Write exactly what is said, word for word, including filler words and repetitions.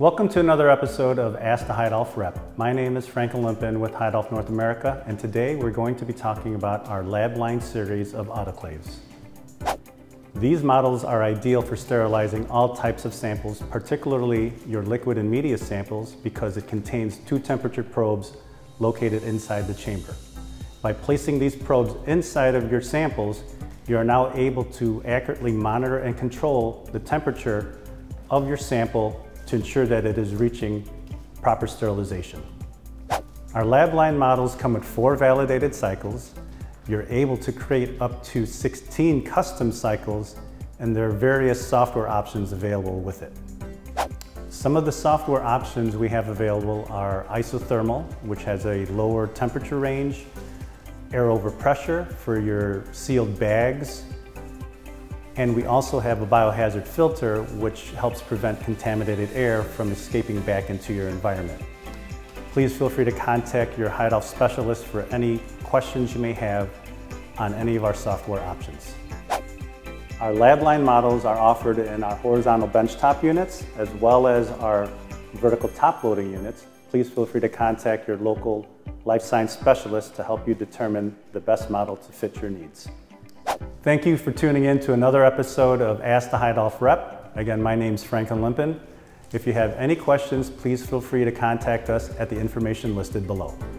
Welcome to another episode of Ask the Heidolf Rep. My name is Frank Olympin with Heidolf North America, and today we're going to be talking about our lab line series of autoclaves. These models are ideal for sterilizing all types of samples, particularly your liquid and media samples, because it contains two temperature probes located inside the chamber. By placing these probes inside of your samples, you are now able to accurately monitor and control the temperature of your sample to ensure that it is reaching proper sterilization. Our lab line models come with four validated cycles. You're able to create up to sixteen custom cycles, and there are various software options available with it. Some of the software options we have available are isothermal, which has a lower temperature range, air over pressure for your sealed bags, and we also have a biohazard filter, which helps prevent contaminated air from escaping back into your environment. Please feel free to contact your Heidolf specialist for any questions you may have on any of our software options. Our lab line models are offered in our horizontal benchtop units as well as our vertical top loading units. Please feel free to contact your local life science specialist to help you determine the best model to fit your needs. Thank you for tuning in to another episode of Ask the Heidolf Rep. Again, my name is Frank Olympin. If you have any questions, please feel free to contact us at the information listed below.